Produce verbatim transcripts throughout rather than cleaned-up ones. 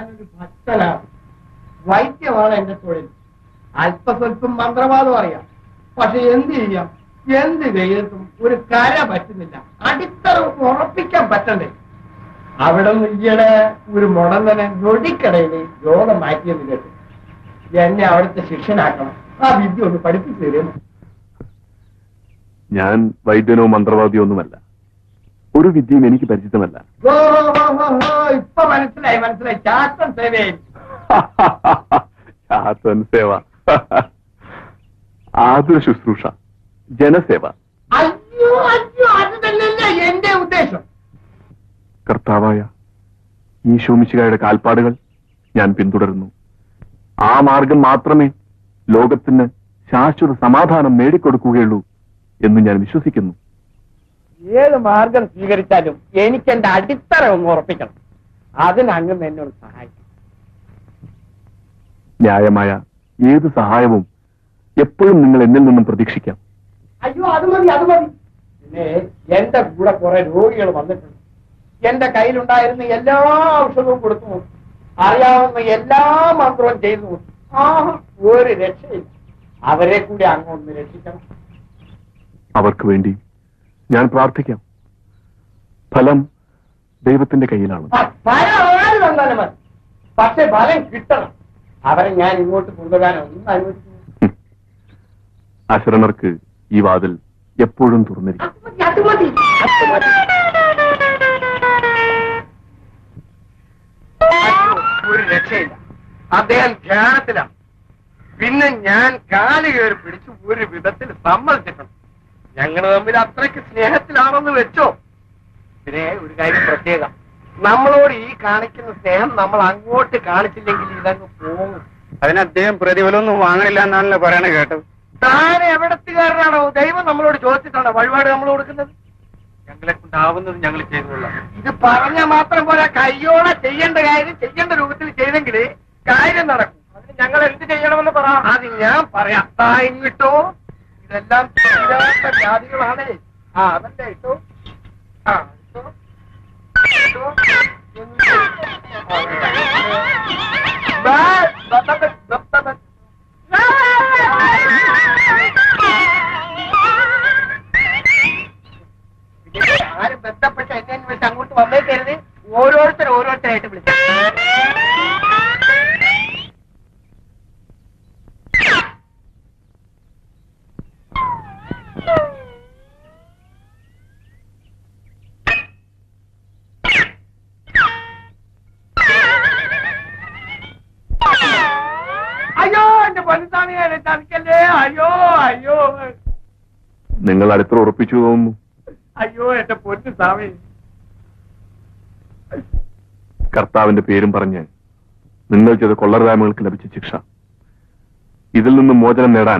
ഞാനൊരു ഭക്തനാണ്. വൈദ്യമാണ് എന്റെ തൊഴിൽ. അല്പസ്വല്പം മന്ത്രവാദം അറിയാം. പക്ഷെ എന്ത് ചെയ്യാം? എന്ത് ചെയ്തിട്ടും ഒരു കര പറ്റുന്നില്ല. അടിത്തറ ഉറപ്പിക്കാൻ പറ്റണ്ടേ? അവിടെ നിന്ന് ഈയിടെ ഒരു മുടന്തനെ നൊടിക്കടയില് യോഗം മാറ്റിയെന്ന് കേട്ടു. എന്നെ അവിടുത്തെ ശിഷ്യനാക്കണം. ആ വിദ്യ ഒന്ന് പഠിപ്പിച്ചു തരുന്നു. ഞാൻ വൈദ്യനോ മന്ത്രവാദിയോ ഒന്നുമല്ല. ഒരു വിദ്യയും എനിക്ക് പരിചിതമല്ല. ഓ ഇപ്പൊ മനസ്സിലായി മനസ്സിലായി ശാസ്ത്രം സേവയായി. ശാസ്ത്രൻ സേവ, ആതുര ശുശ്രൂഷ, ജനസേവ. അയ്യോ അയ്യോ അത് തന്നെയല്ല എന്റെ ഉദ്ദേശം. കർത്താവായ ഈശോ മിശിഹായുടെ കാൽപ്പാടുകൾ ഞാൻ പിന്തുടരുന്നു. ആ മാർഗം മാത്രമേ ലോകത്തിന് ശാശ്വത സമാധാനം നേടിക്കൊടുക്കുകയുള്ളൂ എന്ന് ഞാൻ വിശ്വസിക്കുന്നു. ഏത് മാർഗം സ്വീകരിച്ചാലും എനിക്ക് എന്റെ അടിത്തറ ഒന്ന് ഉറപ്പിക്കണം. അതിനങ്ങ് എന്നോട് സഹായിക്കും. ന്യായമായ ഏത് സഹായവും എപ്പോഴും നിങ്ങൾ എന്നിൽ നിന്നും പ്രതീക്ഷിക്കാം. അയ്യോ അത് മതി അത് മതി. പിന്നെ എന്റെ കൂടെ കുറെ രോഗികൾ വന്നിട്ടുണ്ട്. എന്റെ കയ്യിലുണ്ടായിരുന്ന എല്ലാ ഔഷധവും കൊടുത്തു നോക്കി. അറിയാവുന്ന എല്ലാ മന്ത്രവും ചെയ്തു നോക്കി. ആ ഒരു രക്ഷയില്ല. അവരെ കൂടി അങ്ങൊന്ന് രക്ഷിക്കണം. അവർക്ക് വേണ്ടി ഞാൻ പ്രാർത്ഥിക്കാം. ഫലം ദൈവത്തിന്റെ കയ്യിലാണ്. ഫലം ആര് തന്നാലും മതി. പക്ഷെ ഫലം കിട്ടണം. അവരെ ഞാൻ ഇങ്ങോട്ട് കൊണ്ടുവരാനോ ഒന്നും അനുവദിക്കുന്നു. അശരണർക്ക് ഈ വാതിൽ എപ്പോഴും തുറന്നിരിക്കും. ഒരു രക്ഷയില്ല. അദ്ദേഹം ധ്യാനത്തിലാണ്. പിന്നെ ഞാൻ കാല് കയറി പിടിച്ച് ഒരു വിധത്തിൽ സമ്മതിച്ചിട്ടുണ്ട്. ഞങ്ങൾ തമ്മിൽ അത്രയ്ക്ക് സ്നേഹത്തിലാണെന്ന് വെച്ചോ. പിന്നെ ഒരു കാര്യം പ്രത്യേകം, നമ്മളോട് ഈ കാണിക്കുന്ന സ്നേഹം നമ്മൾ അങ്ങോട്ട് കാണിച്ചില്ലെങ്കിൽ ഇതങ്ങ് പോകും. അതിന് അദ്ദേഹം പ്രതിഫലമൊന്നും വാങ്ങണില്ല എന്നാണല്ലോ പറയണ കേട്ടത്. താൻ എവിടത്തുകാരനാണോ? ദൈവം നമ്മളോട് ചോദിച്ചിട്ടാണോ വഴിപാട് നമ്മൾ കൊടുക്കുന്നത്? ഞങ്ങളെ കൊണ്ടാവുന്നത് ഞങ്ങൾ ചെയ്തുകൊള്ളാം. ഇത് പറഞ്ഞ മാത്രം പോലെ കയ്യോടെ ചെയ്യേണ്ട കാര്യം ചെയ്യേണ്ട രൂപത്തിൽ ചെയ്തെങ്കിൽ കാര്യം നടക്കും. അതിന് ഞങ്ങൾ എന്ത് ചെയ്യണമെന്ന് പറ. അത് ഞാൻ പറയാം. ആ ഇങ്ങിട്ടോ. ഇതെല്ലാം തീരാത്ത ജാതികളാണേ. ആ അതല്ലേ ഇട്ടോ. ആ ഇട്ടോ ഇട്ടോ. ആരും ബന്ധപ്പെട്ട് എന്നെ വെച്ച് അങ്ങോട്ട് വന്നേക്കരുത്. ഓരോരുത്തർ ഓരോരുത്തരായിട്ട് വിളിച്ചു. അയ്യോ എന്റെ പൊന്നുസ്വാമിയെ തനിക്കല്ലേ. അയ്യോ അയ്യോ. നിങ്ങൾ അടുത്ത് ഉറപ്പിച്ചു തോന്നുന്നു. അയ്യോ എന്റെ പൊന്നു സ്വാമി. കർത്താവിന്റെ പേരും പറഞ്ഞ് നിങ്ങൾ ചെയ്ത കൊള്ളരുതായ്മകൾക്ക് ലഭിച്ച ശിക്ഷ, ഇതിൽ നിന്നും മോചനം നേടാൻ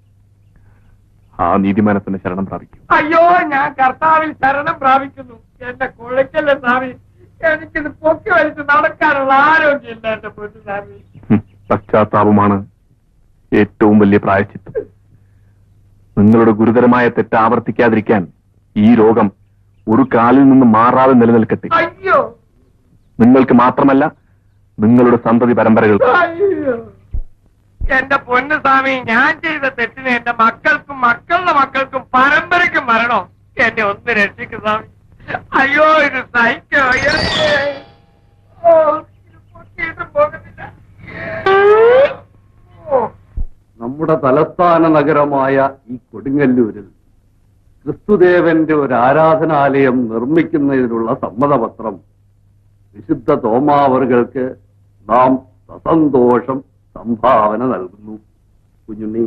ആ നീതിമാനത്തിന്റെ ശരണം പ്രാപിക്കും. അയ്യോ ഞാൻ കർത്താവിൽ ശരണം പ്രാപിക്കുന്നു. എന്റെ കുഴക്കല്ലേ സ്വാമി. എനിക്കിത് പൊക്കി വലിച്ച് നടക്കാനുള്ള ആരോഗ്യമില്ല എന്റെ പൊന്നു സ്വാമി. പശ്ചാത്താപമാണ് ഏറ്റവും വലിയ പ്രായശ്ചിത്തം. നിങ്ങളുടെ ഗുരുതരമായ തെറ്റ് ആവർത്തിക്കാതിരിക്കാൻ ഈ രോഗം ഒരു കാലിൽ നിന്ന് മാറാതെ നിലനിൽക്കട്ടെ. അയ്യോ നിങ്ങൾക്ക് മാത്രമല്ല, നിങ്ങളുടെ സന്തതി പരമ്പരകൾക്ക്. അയ്യോ എന്റെ പൊന്നു സ്വാമി, ഞാൻ ചെയ്ത തെറ്റിന് എന്റെ മക്കൾക്കും മക്കളുടെ മക്കൾക്കും പരമ്പരയ്ക്കും മരണോ. എന്നെ ഒന്ന് രക്ഷിക്കും സ്വാമി. അയ്യോ ഇത് സഹിക്കോ. ഓ ഇത് പൊട്ടിയിട്ട് പോകുന്നില്ല. നമ്മുടെ തലസ്ഥാന നഗരമായ ഈ കൊടുങ്ങല്ലൂരിൽ ക്രിസ്തുദേവന്റെ ഒരു ആരാധനാലയം നിർമ്മിക്കുന്നതിനുള്ള സമ്മതപത്രം വിശുദ്ധ തോമാവറുകൾക്ക് നാം സസന്തോഷം സംഭാവന നൽകുന്നു. കുഞ്ഞുണ്ണി,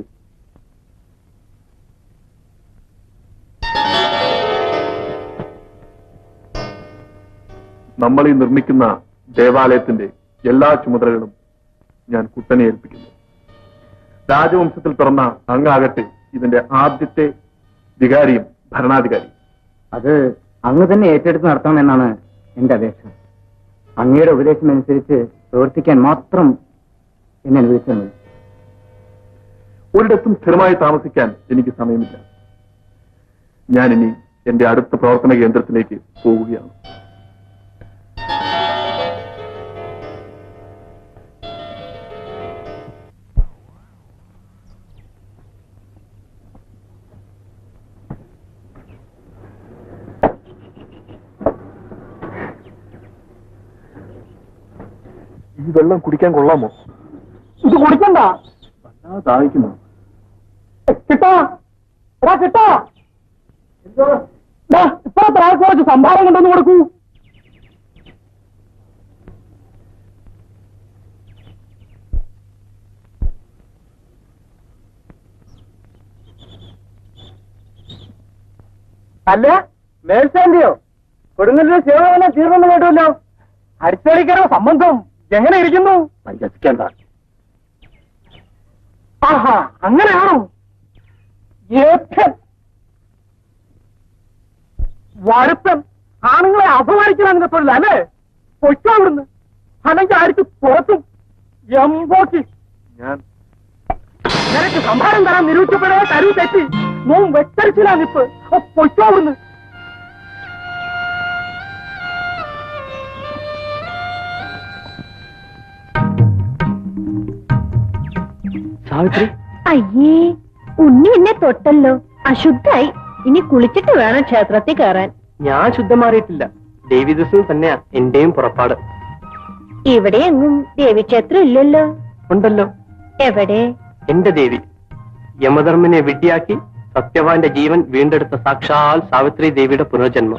നമ്മൾ ഈ നിർമ്മിക്കുന്ന ദേവാലയത്തിന്റെ എല്ലാ ചുമതലകളും ഞാൻ കുട്ടനെ ഏൽപ്പിക്കുന്നു. രാജവംശത്തിൽ പിറന്ന അങ്ങാകട്ടെ ഇതിന്റെ ആദ്യത്തെ വികാരിയും ഭരണാധികാരി. അത് അങ്ങ് തന്നെ ഏറ്റെടുത്ത് നടത്തണമെന്നാണ് എന്റെ അപേക്ഷ. അങ്ങയുടെ ഉപദേശം അനുസരിച്ച് പ്രവർത്തിക്കാൻ മാത്രം എന്നെ അനുവദിച്ചാൽ മതി. ഒരിടത്തും സ്ഥിരമായി താമസിക്കാൻ എനിക്ക് സമയമില്ല. ഞാനിനി എന്റെ അടുത്ത പ്രവർത്തന കേന്ദ്രത്തിലേക്ക് പോവുകയാണ്. ഈ വെള്ളം കുടിക്കാൻ കൊള്ളാമോ? ഇത് കുടിക്കണ്ട. ദാഹിക്കുന്നു. കിട്ടാ എടാ കിട്ടാ, ഇപ്പൊ കുറച്ച് സംഭാരം കൊണ്ടൊന്ന് കൊടുക്കൂ. അല്ല മേൽശാന്തിയോ? കൊടുങ്ങല്ലൂർ സേവനം തീർന്നെന്ന് കേട്ടുമല്ലോ. അരിച്ചടിക്കാരുടെ സംബന്ധം എങ്ങനെ ഇരിക്കുന്നു? പരിഹസിക്കേണ്ട. ആഹാ, അങ്ങനെയാണോ? വരുത്തൻ ആണുങ്ങളെ അപമാനിക്കണം തൊഴിൽ അല്ലേ? പൊയ്ക്കോ അവിടുന്ന്, അല്ലെങ്കിൽ ആർക്ക് പുറത്തും. എമ്പോക്കി ഞാൻ നിനക്ക് സംഭാരം തരാൻ നിരൂപിക്കപ്പെടാതെ തരൂ തെറ്റി നോം വെച്ചരിച്ചില്ല നിപ്പ്. പൊയ്ക്കോ അവിടുന്ന്. സാവിത്രി, അയ്യേ, ഉണ്ണി എന്നെ തൊട്ടല്ലോ. അശുദ്ധായി. ഇനി കുളിച്ചിട്ട് വേണം ക്ഷേത്രത്തിൽ കയറാൻ. ഞാൻ ശുദ്ധം മാറിയിട്ടില്ല. ദേവി ദിവസം തന്നെയാ എന്റെയും പുറപ്പാട്. ഇവിടെ എങ്ങും ദേവീക്ഷേത്രം ഇല്ലല്ലോ. ഉണ്ടല്ലോ. എവിടെ? എന്റെ ദേവി യമധർമ്മനെ വിഡ്ഢിയാക്കി സത്യവാന്റെ ജീവൻ വീണ്ടെടുത്ത സാക്ഷാൽ സാവിത്രി ദേവിയുടെ പുനർജന്മം.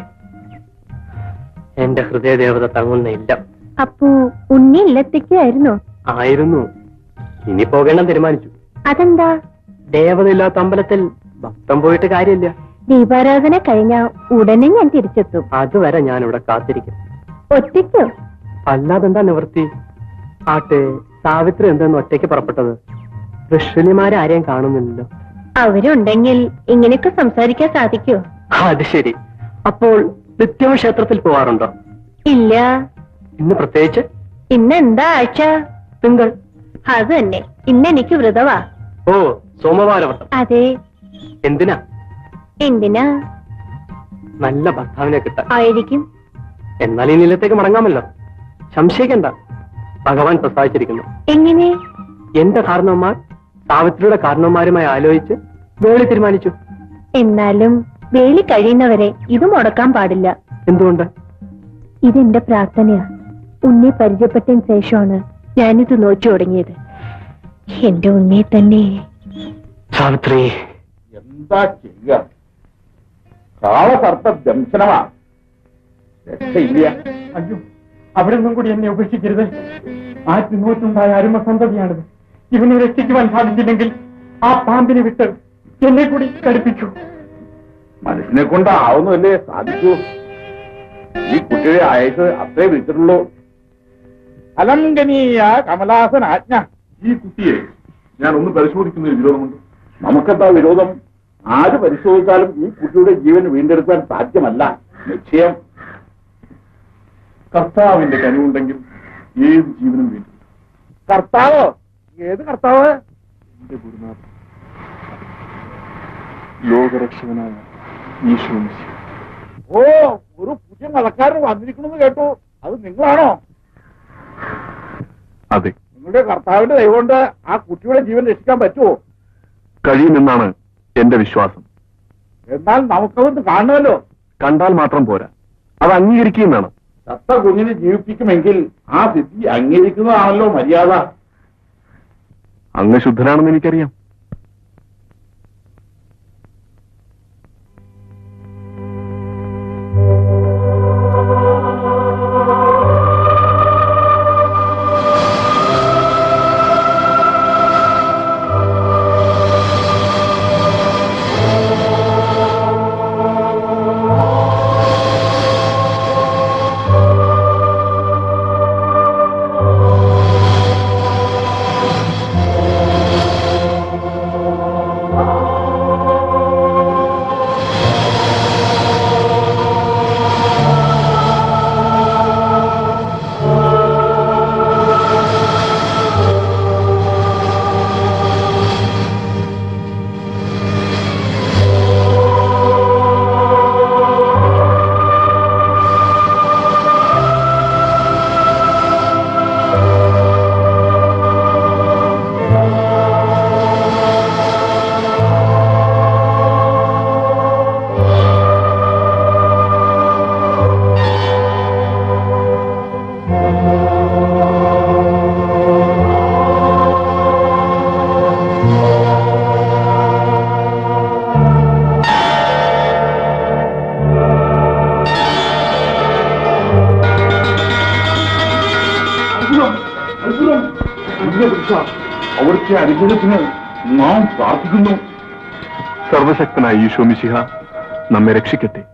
എന്റെ ഹൃദയദേവത തങ്ങുന്ന ഇല്ല. അപ്പോ ഉണ്ണി ഇല്ലത്തേക്കായിരുന്നോ? ആയിരുന്നു. ഇനി പോകണം തീരുമാനിച്ചു. അതെന്താ? ദേവതയില്ലാത്ത അമ്പലത്തിൽ ഭക്തം പോയിട്ട് കാര്യമില്ല. ദീപാരാധന കഴിഞ്ഞാ ഉടനെ ഞാൻ തിരിച്ചെത്തും. അതുവരെ ഞാൻ ഇവിടെ കാത്തിരിക്കും. ഒറ്റയ്ക്കോ? അല്ലാതെന്താ നിവൃത്തി? ആട്ടെ, സാവിത്രി എന്തെന്ന് ഒറ്റയ്ക്ക് പുറപ്പെട്ടത്? ഋഷിനിമാരെ ആരെയും കാണുന്നില്ലല്ലോ. അവരുണ്ടെങ്കിൽ ഇങ്ങനെയൊക്കെ സംസാരിക്കാൻ സാധിക്കോ? അത് ശരി. അപ്പോൾ നിത്യവും ക്ഷേത്രത്തിൽ പോവാറുണ്ടോ? ഇല്ല. ഇന്ന് പ്രത്യേകിച്ച്? ഇന്ന് എന്താ ആഴ്ച? തിങ്കൾ. അത് തന്നെ. ഇന്ന് എനിക്ക് വ്രതവാ. ഓ, സോമവാരവട്ടം. അതെ. എന്തിനാ? എന്തിനാ? നല്ല ഭർത്താവിനെ കിട്ടാൻ. ആയിരിക്കും. എന്നാൽ ഈ നിലത്തേക്ക് മടങ്ങാമല്ലോ. സംശയിക്കണ്ട, ഭഗവാൻ പ്രസാദിച്ചിരിക്കുന്നു. എങ്ങനെ? എന്റെ കാരണവന്മാർ സാവിത്രിയുടെ കാരണവന്മാരുമായി ആലോചിച്ച് വേളി തീരുമാനിച്ചു. എന്നാലും വേലി കഴിയുന്നവരെ ഇത് മുടക്കാൻ പാടില്ല. എന്തുകൊണ്ട്? ഇതെന്റെ പ്രാർത്ഥനയാ. ഉണ്ണി പരിചയപ്പെട്ടതിന് ശേഷമാണ് ഞാനിത് നോച്ചു തുടങ്ങിയത്. എന്റെ ഉണ്ണി തന്നെ. സാവിത്രി, എന്താ ചെയ്യുക? കാളകർത്ത ദംശനമാ. രക്ഷയില്ല. അയ്യോ, അവിടെ നിന്നും കൂടി എന്നെ ഉപേക്ഷിക്കരുത്. ആറ്റി നൂറ്റുണ്ടായ അരുമ സന്തതിയാണിത്. ഇവനെ രക്ഷിക്കുവാൻ സാധിച്ചില്ലെങ്കിൽ ആ പാമ്പിനെ വിട്ട് എന്നെ കൂടി കടുപ്പിച്ചു. മനുഷ്യനെ കൊണ്ടാവുന്നല്ലേ സാധിക്കൂ. ഈ കുട്ടിയെ അയച്ച് അത്രേ വിളിച്ചിട്ടുള്ളൂ. അലംഘനീയ കമലാസൻ ആജ്ഞ. ഈ കുട്ടിയെ ഞാൻ ഒന്ന് പരിശോധിക്കുന്നതിൽ വിരോധമുണ്ട്. നമുക്കെന്താ വിരോധം? ആര് പരിശോധിച്ചാലും ഈ കുട്ടിയുടെ ജീവൻ വീണ്ടെടുക്കാൻ സാധ്യമല്ല. നിശ്ചയം. കർത്താവിന്റെ കനിവുണ്ടെങ്കിൽ ഏത് ജീവനും വീണ്ടും. കർത്താവോ? ഏത് കർത്താവ്? എന്റെ ഗുരുനാഥൻ, ലോകരക്ഷകനായ ഈശോ മിശിഹ. ഓ, ഒരു പുതിയ മതക്കാരൻ വന്നിരിക്കണമെന്ന് കേട്ടു. അത് നിങ്ങളാണോ? അതെ. നിങ്ങളുടെ കർത്താവിന്റെ ദൈവം കൊണ്ട് ആ കുട്ടിയുടെ ജീവൻ രക്ഷിക്കാൻ പറ്റുമോ? കഴിയുമെന്നാണ് എന്റെ വിശ്വാസം. എന്നാൽ നമുക്കതൊന്ന് കാണുമല്ലോ. കണ്ടാൽ മാത്രം പോരാ, അത് അംഗീകരിക്കുകയും വേണം. ചത്ത കുഞ്ഞിനെ ജീവിപ്പിക്കുമെങ്കിൽ ആ സിദ്ധി അംഗീകരിക്കുന്നതാണല്ലോ മര്യാദ. അങ്ങ് ശുദ്ധനാണെന്ന് എനിക്കറിയാം. അത്ഭുതം! ദിവ്യപുരുഷ, അവിടുത്തെ അനുഗ്രഹത്തിന് നാം പ്രാർത്ഥിക്കുന്നു. സർവശക്തനായ ഈശോ മിശിഹ നമ്മെ രക്ഷിക്കട്ടെ.